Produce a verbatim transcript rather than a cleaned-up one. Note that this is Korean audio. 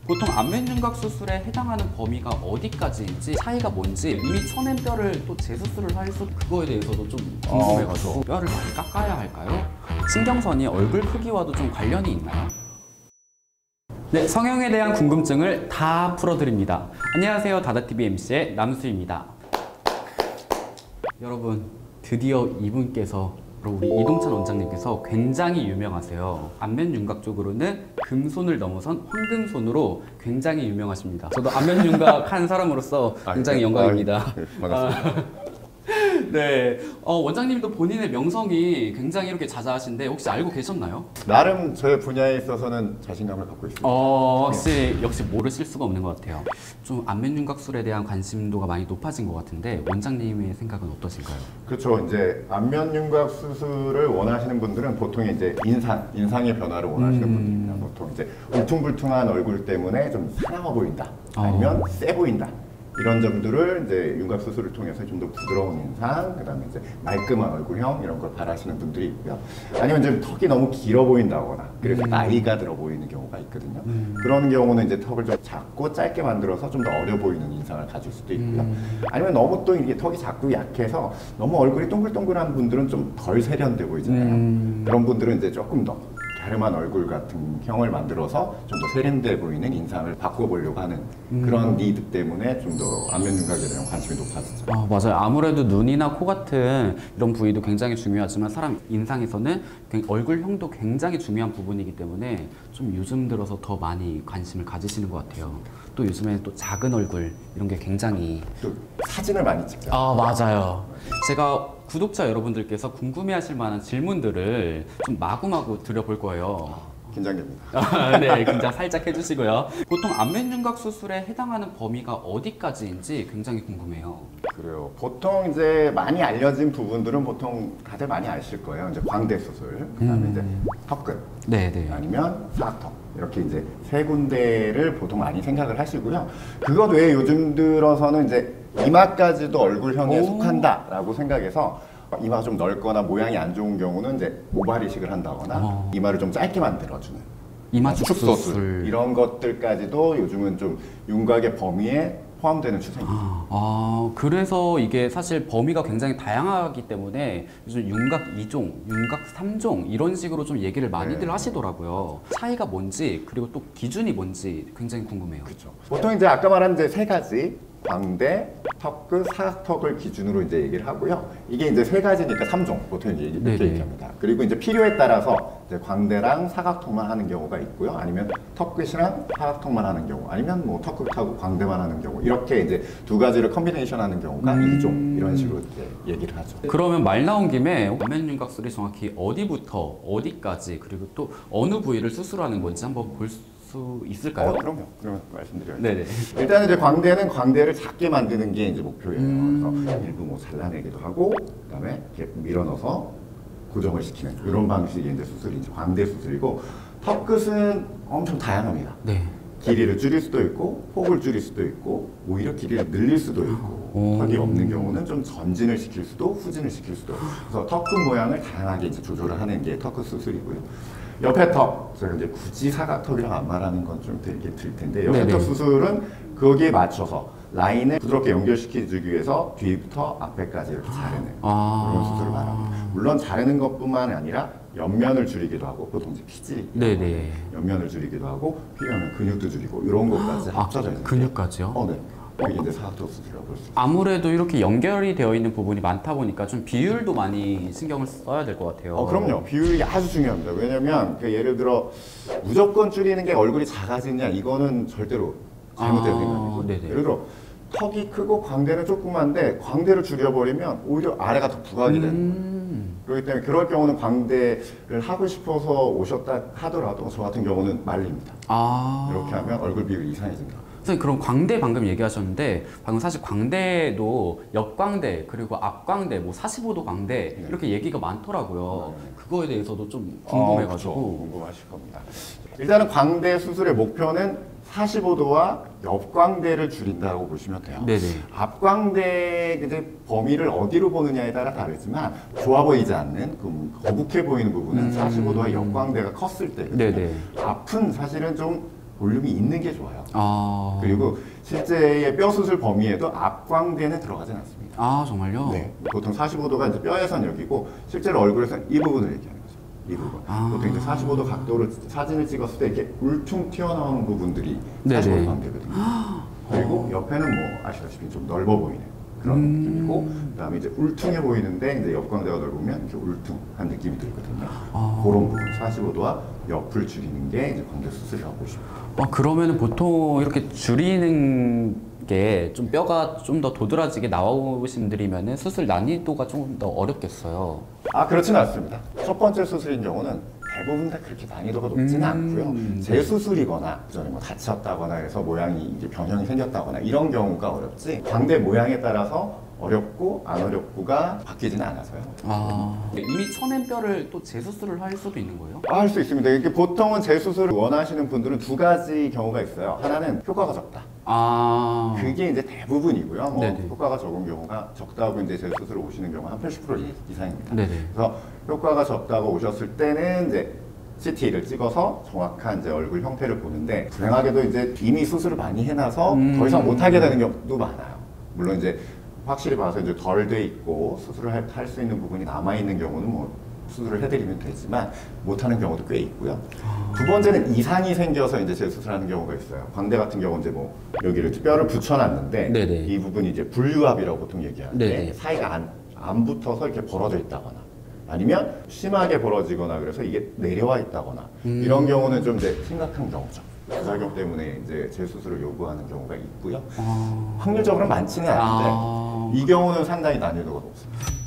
보통 안면윤곽 수술에 해당하는 범위가 어디까지인지 차이가 뭔지 이미 쳐낸 뼈를 또 재수술을 해서 그거에 대해서도 좀 궁금해가지고 어, 뼈를 많이 깎아야 할까요? 신경선이 얼굴 크기와도 좀 관련이 있나요? 네, 성형에 대한 궁금증을 다 풀어드립니다. 안녕하세요, 다다티비 엠씨의 남수입니다. 여러분, 드디어 이분께서 바로 우리 이동찬 원장님께서 굉장히 유명하세요. 안면윤곽 쪽으로는 금손을 넘어선 황금손으로 굉장히 유명하십니다. 저도 안면윤곽 한 사람으로서 굉장히 영광입니다. 아, 네, 반갑습니다. 네, 어, 원장님도 본인의 명성이 굉장히 이렇게 자자하신데 혹시 알고 계셨나요? 나름 저의 분야에 있어서는 자신감을 갖고 있습니다. 어, 역시 역시 모르실 수가 없는 것 같아요. 좀 안면윤곽술에 대한 관심도가 많이 높아진 것 같은데 원장님의 생각은 어떠신가요? 그렇죠. 이제 안면윤곽 수술을 원하시는 분들은 보통 이제 인상, 인상의 변화를 원하시는 음... 분들입니다. 보통 이제 울퉁불퉁한 얼굴 때문에 좀 사나워 보인다, 아니면 어... 세 보인다. 이런 점들을 이제 윤곽 수술을 통해서 좀 더 부드러운 인상, 그다음에 이제 말끔한 얼굴형 이런 걸 바라시는 분들이 있고요. 아니면 이제 턱이 너무 길어 보인다거나 그래서 음. 나이가 들어 보이는 경우가 있거든요. 음. 그런 경우는 이제 턱을 좀 작고 짧게 만들어서 좀 더 어려 보이는 인상을 가질 수도 있고요. 음. 아니면 너무 또 이게 턱이 작고 약해서 너무 얼굴이 동글동글한 분들은 좀 덜 세련돼 보이잖아요. 음. 그런 분들은 이제 조금 더 갸름한 얼굴 같은 형을 만들어서 좀 더 세련돼 보이는 인상을 바꿔보려고 하는 음. 그런 니드 때문에 좀 더 안면윤곽에 대한 관심이 높아지죠. 아, 맞아요. 아무래도 눈이나 코 같은 이런 부위도 굉장히 중요하지만 사람 인상에서는 얼굴형도 굉장히 중요한 부분이기 때문에 좀 요즘 들어서 더 많이 관심을 가지시는 것 같아요. 또 요즘에 또 작은 얼굴 이런 게 굉장히 또 사진을 많이 찍죠. 아, 맞아요. 제가 구독자 여러분들께서 궁금해하실 만한 질문들을 좀 마구마구 드려볼 거예요. 긴장됩니다. 아, 네, 긴장 살짝 해주시고요. 보통 안면윤곽 수술에 해당하는 범위가 어디까지인지 굉장히 궁금해요. 그래요. 보통 이제 많이 알려진 부분들은 보통 다들 많이 아실 거예요. 이제 광대 수술, 그다음에 음. 이제 턱끝, 네, 네. 아니면 사각턱 이렇게 이제 세 군데를 보통 많이 생각을 하시고요. 그것 외에 요즘 들어서는 이제 이마까지도 얼굴형에 오. 속한다라고 생각해서 이마가 좀 넓거나 모양이 안 좋은 경우는 이제 모발 이식을 한다거나 어. 이마를 좀 짧게 만들어주는 이마 축소 축소술 수술 이런 것들까지도 요즘은 좀 윤곽의 범위에 포함되는 추세입니다. 아, 그래서 이게 사실 범위가 굉장히 다양하기 때문에 요즘 윤곽 이 종, 윤곽 삼 종 이런 식으로 좀 얘기를 많이들 네. 하시더라고요. 차이가 뭔지 그리고 또 기준이 뭔지 굉장히 궁금해요. 그렇죠. 보통 이제 아까 말한 이제 세 가지 광대, 턱끝, 사각턱을 기준으로 이제 얘기를 하고요. 이게 이제 세 가지니까 삼 종 보통 이제 이렇게 네네. 얘기합니다. 그리고 이제 필요에 따라서 이제 광대랑 사각턱만 하는 경우가 있고요. 아니면 턱끝이랑 사각턱만 하는 경우, 아니면 뭐 턱끝하고 광대만 하는 경우 이렇게 이제 두 가지를 컨비네이션하는 경우가 음... 이 종 이런 식으로 이제 얘기를 하죠. 그러면 말 나온 김에 안면윤곽술이 정확히 어디부터 어디까지 그리고 또 어느 부위를 수술하는 건지 한번 볼 수 있을까요? 어, 그럼요. 그러면 말씀드려야죠. 네네. 일단 이제 광대는 광대를 작게 만드는 게 이제 목표예요. 음... 그래서 일부 뭐 잘라내기도 하고, 그다음에 이렇게 밀어넣어서 고정을 시키는 이런 방식의 이제 수술이 이제 광대 수술이고, 턱끝은 엄청 다양합니다. 네. 길이를 줄일 수도 있고, 폭을 줄일 수도 있고, 오히려 길이를 늘릴 수도 있고, 오. 턱이 없는 경우는 좀 전진을 시킬 수도, 후진을 시킬 수도. 그래서 턱끝 모양을 다양하게 이제 조절을 하는 게 턱끝 수술이고요. 옆에 턱, 제가 이제 굳이 사각턱이랑 안 말하는 건 좀 되게 들 텐데, 옆에 네네. 턱 수술은 거기에 맞춰서 라인을 부드럽게 연결시켜주기 위해서 뒤부터 앞에까지 이렇게 자르는 아... 그런 수술을 말합니다. 물론 자르는 것뿐만 아니라 옆면을 줄이기도 하고, 보통 이제 피지 네네. 옆면을 줄이기도 하고, 필요하면 근육도 줄이고 이런 것까지 아, 합쳐져 있는 근육까지요? 어, 네. 이게 이제 사각턱 수술이라고 볼 수 있어요. 아무래도 이렇게 연결이 되어 있는 부분이 많다 보니까 좀 비율도 많이 신경을 써야 될 것 같아요. 어, 그럼요. 비율이 아주 중요합니다. 왜냐면 그 예를 들어 무조건 줄이는 게 얼굴이 작아지냐 이거는 절대로 잘못된 아, 생각이죠. 네네. 예를 들어 턱이 크고 광대는 조그만데 광대를 줄여버리면 오히려 아래가 더 부각이 되는 거예요. 음... 그렇기 때문에 그럴 경우는 광대를 하고 싶어서 오셨다 하더라도 저 같은 경우는 말립니다. 아... 이렇게 하면 얼굴 비율이 이상해진다. 선생님, 그럼 광대 방금 얘기하셨는데 방금 사실 광대도 옆광대 그리고 앞광대 뭐 사십오 도 광대 네. 이렇게 얘기가 많더라고요. 네. 그거에 대해서도 좀 어, 궁금해가지고. 그쵸. 궁금하실 겁니다. 일단은 광대 수술의 목표는 사십오 도와 옆광대를 줄인다고 보시면 돼요. 네네. 앞광대 이제 범위를 어디로 보느냐에 따라 다르지만 좋아 보이지 않는 그 거북해 보이는 부분은 음... 사십오 도와 옆광대가 컸을 때 네네. 앞은 사실은 좀 볼륨이 있는 게 좋아요. 아, 그리고 실제의 뼈 수술 범위에도 앞광대는 들어가진 않습니다. 아 정말요? 네, 보통 사십오 도가 이제 뼈에선 여기고 실제로 얼굴에서는 이 부분을 얘기하는 거죠. 이 부분. 아. 보통 이제 사십오 도 각도로 사진을 찍었을 때 이렇게 울퉁 튀어나오는 부분들이 네네. 사십오 도 광대거든요. 그리고 옆에는 뭐 아시다시피 좀 넓어 보이는 그런 음. 느낌이고, 그다음에 이제 울퉁해 보이는데 이제 옆광대가 넓으면 이렇게 울퉁한 느낌이 들거든요. 아. 그런 부분 사십오 도와 옆을 줄이는 게 이제 광대 수술이라고 보시면 돼요. 아, 그러면은 보통 이렇게 줄이는 게 좀 뼈가 좀 더 도드라지게 나오신 분들이면은 수술 난이도가 좀 더 어렵겠어요. 아, 그렇지는 않습니다. 첫 번째 수술인 경우는 대부분 다 그렇게 난이도가 높지는 음, 않고요. 네. 재수술이거나 그전에 뭐 다쳤다거나 해서 모양이 이제 변형이 생겼다거나 이런 경우가 어렵지, 광대 모양에 따라서 어렵고 안 어렵고가 바뀌지는 않아서요. 아, 이미 쳐낸 뼈를 또 재수술을 할 수도 있는 거예요? 할 수 있습니다. 이게 보통은 재수술을 원하시는 분들은 두 가지 경우가 있어요. 하나는 효과가 적다. 아, 그게 이제 대부분이고요. 뭐 네네. 효과가 적은 경우가 적다고 이제 재수술을 오시는 경우가 한 팔십 퍼센트 이상입니다. 네네. 그래서 효과가 적다고 오셨을 때는 이제 씨티를 찍어서 정확한 이제 얼굴 형태를 보는데, 불행하게도 이제 이미 수술을 많이 해놔서 음. 더 이상 못하게 되는 경우도 많아요. 물론 이제 확실히 봐서 이제 덜 돼 있고 수술을 할 수 있는 부분이 남아 있는 경우는 뭐 수술을 해드리면 되지만 못하는 경우도 꽤 있고요. 두 번째는 이상이 생겨서 이제 재수술하는 경우가 있어요. 광대 같은 경우는 이제 뭐 여기를 뼈를 붙여놨는데 네네. 이 부분이 이제 분류압이라고 보통 얘기하는데 네네. 사이가 안, 안 붙어서 이렇게 벌어져 있다거나 아니면 심하게 벌어지거나 그래서 이게 내려와 있다거나 음. 이런 경우는 좀 이제 심각한 경우죠. 부작용 때문에 이제 재수술을 요구하는 경우가 있고요. 아, 확률적으로는 많지는 않은데 아. 이 경우는 상당히 난이도가 높습니다.